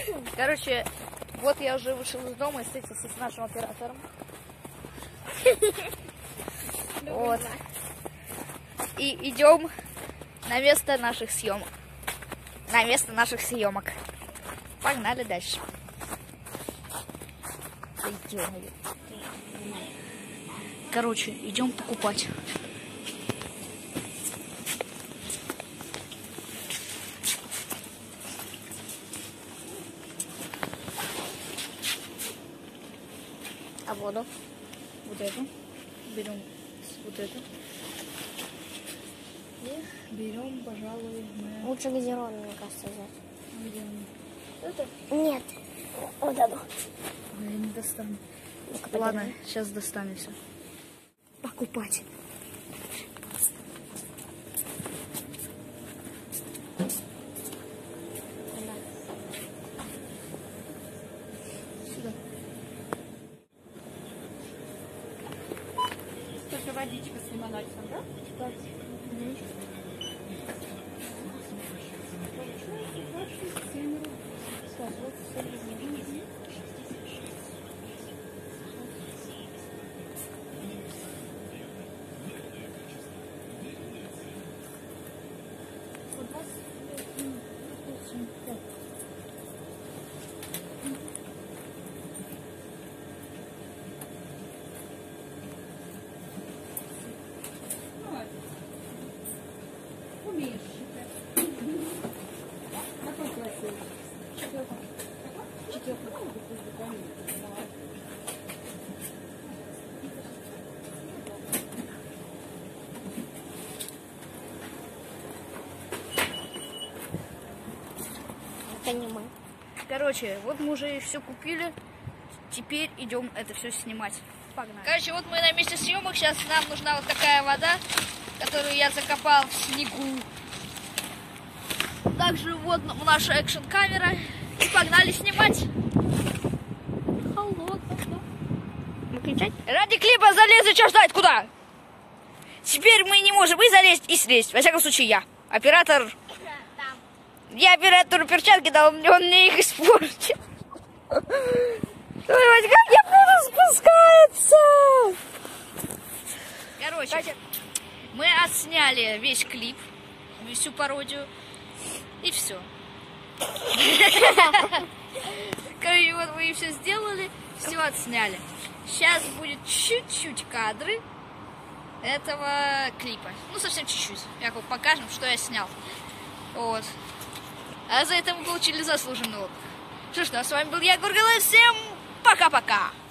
Короче, вот я уже вышел из дома и встретился с нашим оператором. Вот. И идем на место наших съемок. Погнали дальше. Короче, идем покупать. А воду? Вот эту. Берем вот эту. И берем, пожалуй, Лучше газированную, мне кажется, взять. Это? Нет. Вот эту. Я не достану. Ну-ка, Ладно, подержи. сейчас достану все. Покупать. Сюда. Только водичка с лимонадиком, да? Да. Умеешь считать. Какой класс? Четвертый. Понимаю. Короче, вот мы уже все купили. Теперь идем это все снимать. Погнали. Короче, вот мы на месте съемок. Сейчас нам нужна вот такая вода, которую я закопал в снегу. Также вот наша экшн-камера. И погнали снимать. Холодно. Выключать? Ради клипа залезли, что ждать, куда? Теперь мы не можем и залезть, и слезть. Во всяком случае, я. Оператор... Я оператору перчатки дал, он мне их испортил. Ой, как я буду спускаться? Короче, мы отсняли весь клип, всю пародию, и все. Короче, вот мы все сделали, все отсняли. Сейчас будет чуть-чуть кадры этого клипа. Ну, совсем чуть-чуть. Как бы покажем, что я снял. Вот. А за это мы получили заслуженный отдых. Что ж, с вами был я, Гургалай. Всем пока-пока.